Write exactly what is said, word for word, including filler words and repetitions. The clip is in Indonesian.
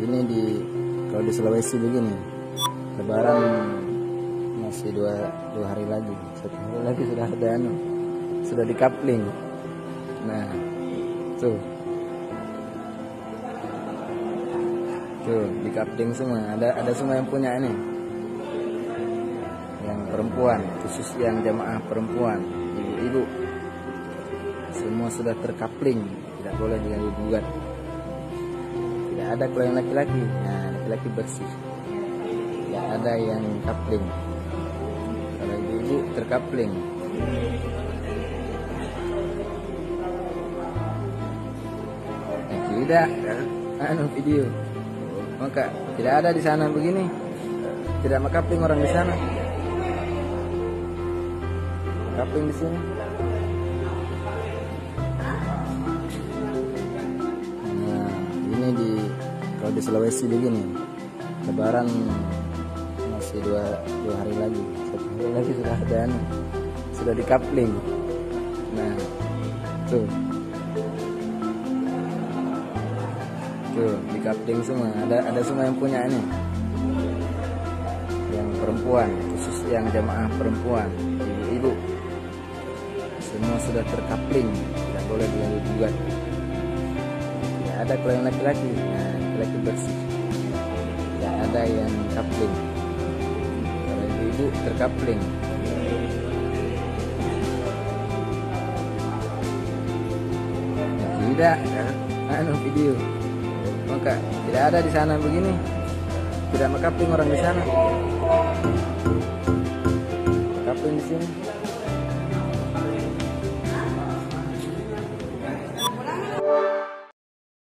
ini di kalau di Sulawesi begini, Lebaran masih dua dua hari lagi, satu hari lagi sudah ada anu, sudah di coupling. Nah, tuh, tuh di coupling semua. Ada ada semua yang punya ini, yang perempuan, khusus yang jamaah perempuan, ibu-ibu, semua sudah terkapling, tidak boleh diganggu gugat. Tidak ada kalau yang laki-laki, nah laki-laki bersih, tidak ada yang kapling. Kalau ibu-ibu terkapling. Nah, tidak, anu video, maka tidak ada di sana begini, tidak makapling orang di sana, kapling di sini. Di kalau di Sulawesi begini, Lebaran masih dua dua hari lagi, satu hari lagi sudah ada anu, sudah di coupling. Nah, tuh, tuh di coupling semua. Ada ada semua yang punya ini, yang perempuan, khusus yang jamaah perempuan, ibu-ibu, semua sudah terkapling, tidak boleh diganggu gugat. Ada kalau yang laki-laki, nah laki-laki bersih, tidak ada yang kapling. Kalau ibu-ibu terkapling. Nah, tidak, anu video, maka tidak ada di sana begini, tidak makapling orang di sana, kapling di sini.